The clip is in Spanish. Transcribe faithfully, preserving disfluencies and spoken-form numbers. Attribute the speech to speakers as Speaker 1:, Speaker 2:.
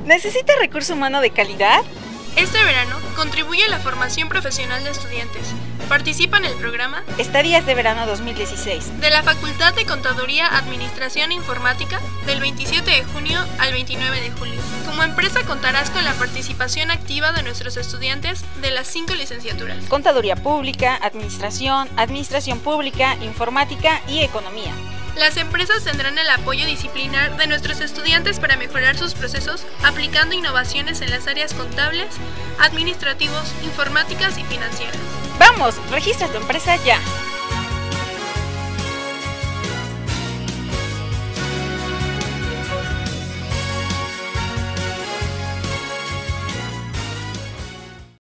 Speaker 1: ¿Necesita recurso humano de calidad?
Speaker 2: Este verano, contribuye a la formación profesional de estudiantes. Participa en el programa
Speaker 1: Estadías de Verano dos mil dieciséis
Speaker 2: de la Facultad de Contaduría, Administración e Informática del veintisiete de junio al veintinueve de julio. Como empresa contarás con la participación activa de nuestros estudiantes de las cinco licenciaturas:
Speaker 1: Contaduría Pública, Administración, Administración Pública, Informática y Economía.
Speaker 2: Las empresas tendrán el apoyo disciplinar de nuestros estudiantes para mejorar sus procesos, aplicando innovaciones en las áreas contables, administrativos, informáticas y financieras.
Speaker 1: ¡Vamos! Registra tu empresa ya.